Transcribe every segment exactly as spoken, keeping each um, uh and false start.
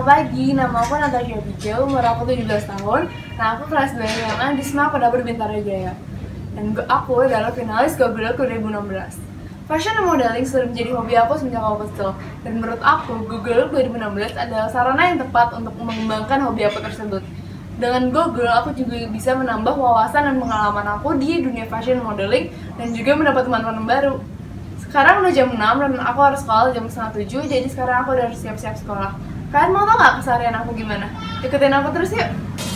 Selamat pagi, nama aku Natasha Abigail, umur aku tujuh belas tahun. Nah, aku kelas dua M A di S M A Pada Bintara Jaya. Dan aku adalah finalis Google dua ribu enam belas. Fashion dan modeling sudah menjadi hobi aku sejak aku kecil. Dan menurut aku, Google dua ribu enam belas adalah sarana yang tepat untuk mengembangkan hobi aku tersebut. Dengan Google, aku juga bisa menambah wawasan dan pengalaman aku di dunia fashion modeling dan juga mendapat teman-teman baru. Sekarang udah jam enam dan aku harus sekolah jam setengah tujuh, jadi sekarang aku udah harus siap-siap sekolah. Kalian mau tau gak keseharian aku gimana? Ikutin aku terus yuk!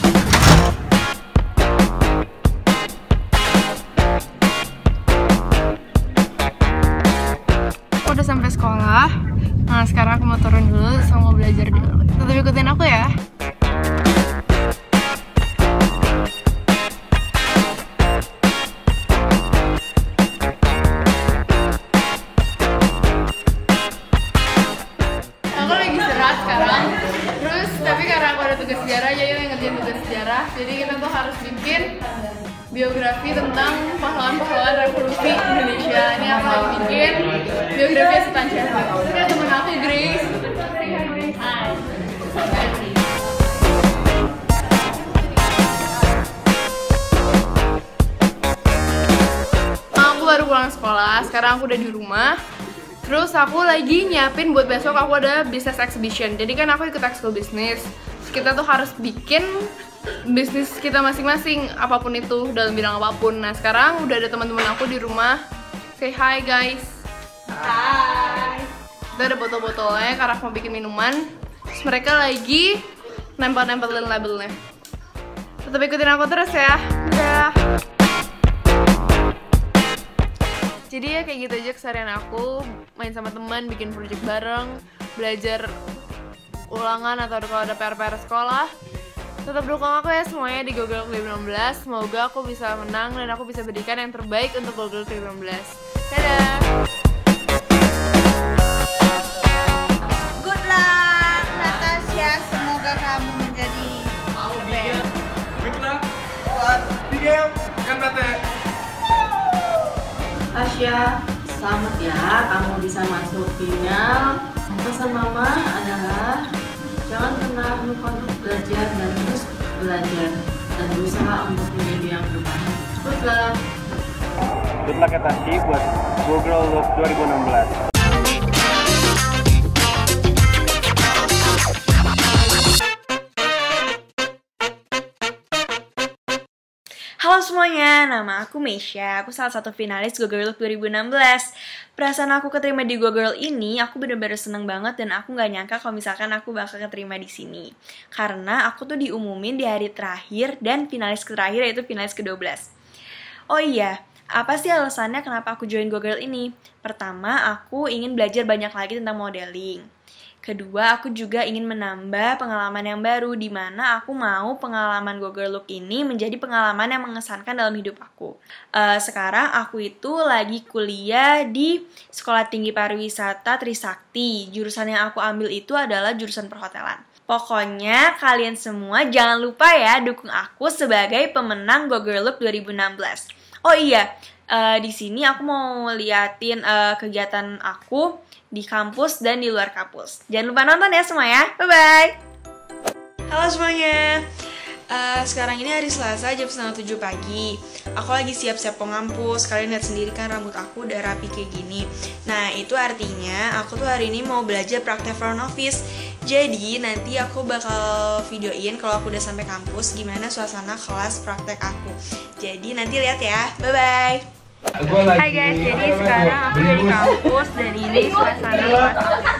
Aku udah sampai sekolah. Nah, sekarang aku mau turun dulu, sama mau belajar dulu. Tetap ikutin aku ya! Sekarang, terus tapi karena aku ada tugas sejarah, jadi yang ngerjain tugas sejarah, jadi kita tuh harus bikin biografi tentang pahlawan-pahlawan revolusi Indonesia. Ini aku lagi bikin biografi Sultan Syahrir. Ini temen aku Grace. Hai. Aku baru pulang sekolah, sekarang aku udah di rumah. Terus aku lagi nyiapin buat besok aku ada business exhibition. Jadi kan aku ikut ekskul bisnis. Terus kita tuh harus bikin bisnis kita masing-masing, apapun itu, dalam bidang apapun. Nah, sekarang udah ada teman-teman aku di rumah. Say hi guys. Hai. Kita ada botol-botolnya karena aku mau bikin minuman. Terus mereka lagi nempel-nempelin labelnya. Tetap ikutin aku terus ya. Dadah. Jadi ya kayak gitu aja keseharian aku, main sama teman, bikin project bareng, belajar ulangan atau kalau ada P R-P R sekolah. Tetap dukung aku ya semuanya di Google dua ribu enam belas. Semoga aku bisa menang dan aku bisa berikan yang terbaik untuk Google dua ribu enam belas. Dadah! Good luck, Natasha. Semoga kamu menjadi best. Good luck buat Abigail dan Tete. Tasya, selamat ya kamu bisa masuk final. Pesan mama adalah jangan pernah lupa untuk belajar dan terus belajar dan berusaha untuk menjadi yang terbaik. Good luck. Good luck ya Tasya buat Google Look dua ribu enam belas. Halo semuanya, nama aku Meisha. Aku salah satu finalis Google Look dua ribu enam belas. Perasaan aku keterima di Google ini, aku bener-bener seneng banget dan aku nggak nyangka kalau misalkan aku bakal keterima di sini. Karena aku tuh diumumin di hari terakhir dan finalis terakhir yaitu finalis ke dua belas. Oh iya, apa sih alasannya kenapa aku join Google ini? Pertama, aku ingin belajar banyak lagi tentang modeling. Kedua, aku juga ingin menambah pengalaman yang baru di mana aku mau pengalaman Google Look ini menjadi pengalaman yang mengesankan dalam hidup aku. Uh, sekarang aku itu lagi kuliah di Sekolah Tinggi Pariwisata Trisakti. Jurusan yang aku ambil itu adalah jurusan perhotelan. Pokoknya kalian semua jangan lupa ya dukung aku sebagai pemenang Google Look dua ribu enam belas. Oh iya, uh, di sini aku mau liatin uh, kegiatan aku di kampus dan di luar kampus. Jangan lupa nonton ya semua ya. Bye-bye. Halo semuanya. Uh, sekarang ini hari Selasa jam setengah tujuh pagi. Aku lagi siap-siap mau ngampus. Kalian lihat sendiri kan rambut aku udah rapi kayak gini. Nah itu artinya aku tuh hari ini mau belajar praktek front office. Jadi nanti aku bakal videoin kalau aku udah sampai kampus gimana suasana kelas praktek aku. Jadi nanti lihat ya. Bye-bye. Hai guys, jadi sekarang aku dari kampus dan ini suasana kelas.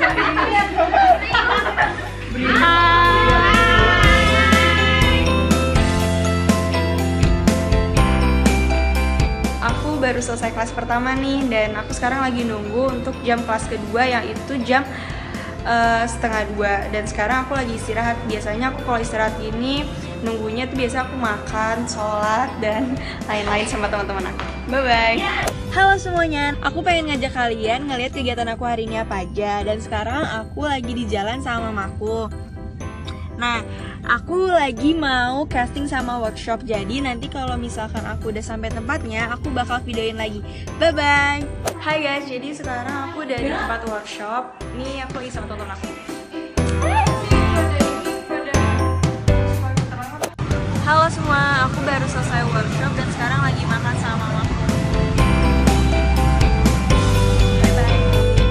Aku baru selesai kelas pertama nih dan aku sekarang lagi nunggu untuk jam kelas kedua yang itu jam uh, setengah dua dan sekarang aku lagi istirahat. Biasanya aku kalau istirahat gini nunggunya tuh biasa aku makan, sholat, dan lain-lain sama teman-teman aku. Bye-bye. Halo semuanya, aku pengen ngajak kalian ngeliat kegiatan aku hari ini apa aja. Dan sekarang aku lagi di jalan sama mamaku. Nah, aku lagi mau casting sama workshop. Jadi nanti kalau misalkan aku udah sampai tempatnya, aku bakal videoin lagi. Bye-bye. Hai guys, jadi sekarang aku udah di tempat workshop. Nih aku lagi sama tonton aku. Halo semua, aku baru selesai workshop dan sekarang lagi makan sama mamaku. Bye-bye.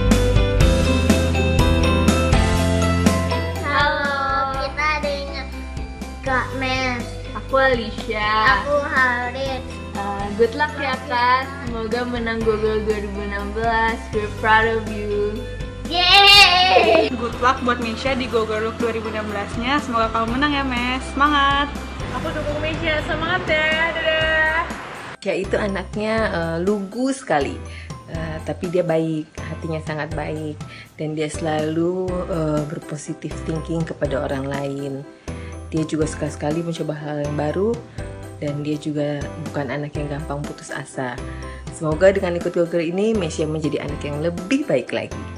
Halo, kita ada yang Kak Mes. Aku Alicia. Aku Haris. Uh, good luck ya Kak, semoga menang Google dua ribu enam belas. We're proud of you. Yeay! Good luck buat Mesya di Google Look dua ribu enam belas-nya. Semoga kamu menang ya, Mes. Semangat! Aku dukung Mesya, semangat ya, dadah! Mesya itu anaknya uh, lugu sekali, uh, tapi dia baik, hatinya sangat baik, dan dia selalu uh, berpositif thinking kepada orang lain. Dia juga suka sekali mencoba hal yang baru, dan dia juga bukan anak yang gampang putus asa. Semoga dengan ikut Google ini, Mesya menjadi anak yang lebih baik lagi.